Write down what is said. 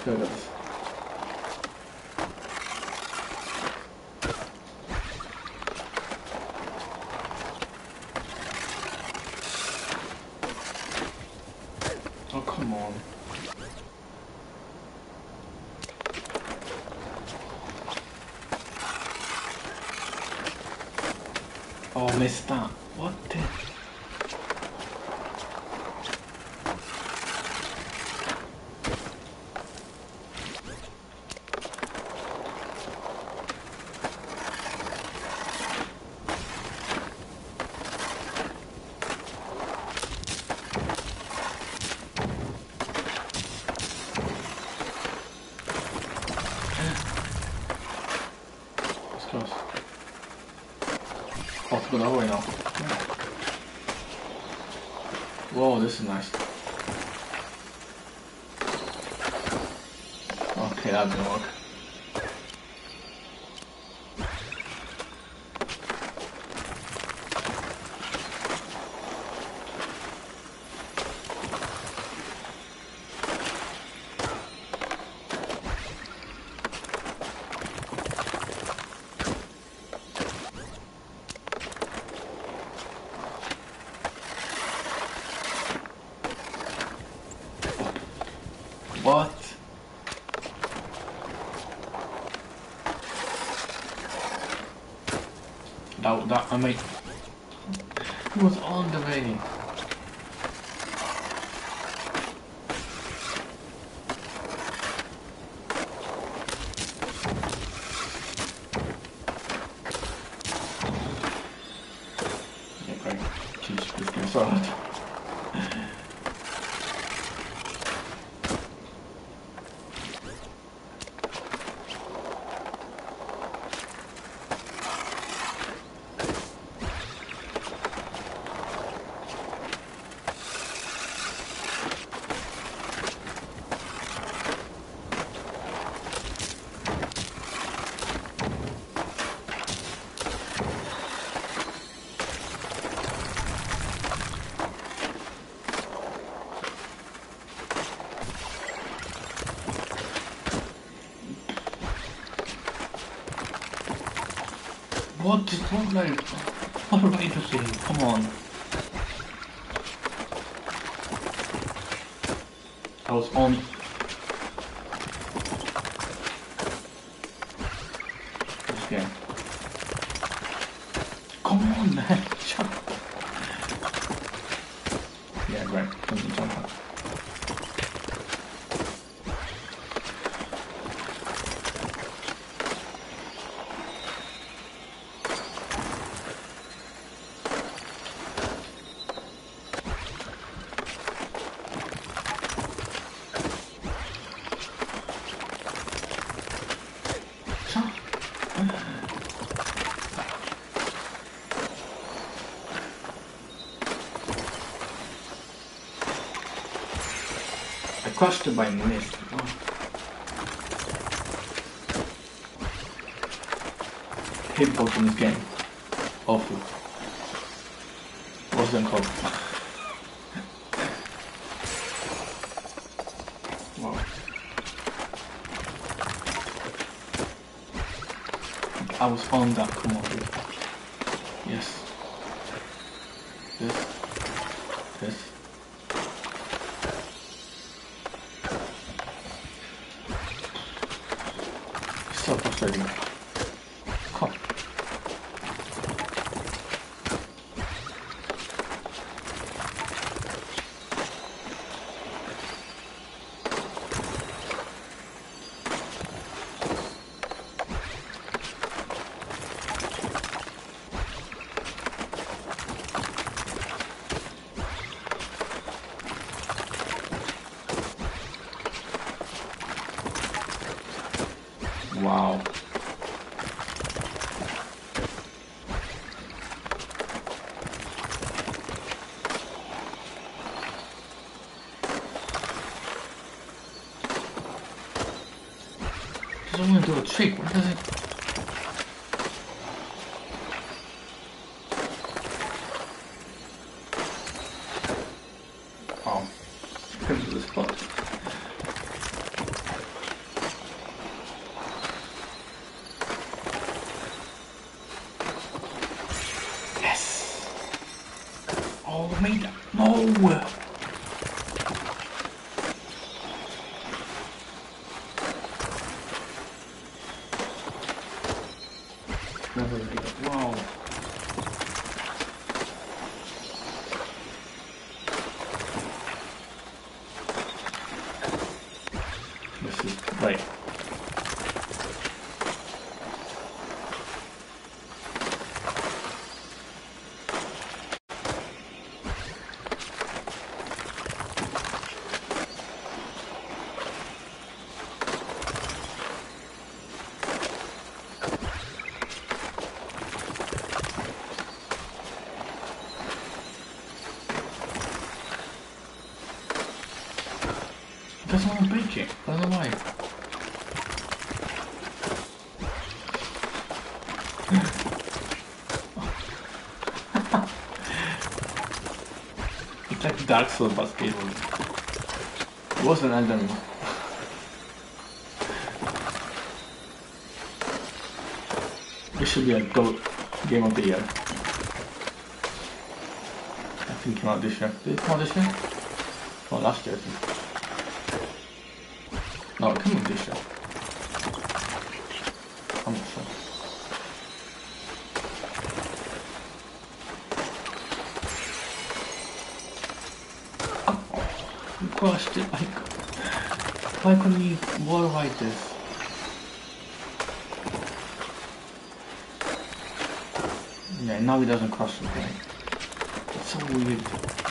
Look at this. Oh, come on. Oh, I missed that. What the? It's close. Oh, to go that way now. Whoa, this is nice. Okay, that didn't work. What? That, I mean, he was on the way. Yeah, great. Jeez, this game's so hard. What am I doing? Come on. I was on. This game. Come on, man. Shut up. Yeah, great. Jump up. I crushed it by mist. Oh. Hitbox in this game. Awful. What's them called? Wow. I was on that, come on, dude. Yes. This. So frustrating. Come. Wow. I want to do a trick. What does it? Oh, come to the spot. plate. It doesn't want to breach it. I don't know why. It's like Dark Souls but skateboarding. It wasn't Elden Ring. This should be a GOAT game of the year. I think it came out this year. Did it come out this year? Oh, last year I think. No, it came out this year. I'm not sure. Oh, you crushed it. Why couldn't you wall ride this? Yeah, now he doesn't crush it, right? It's so weird.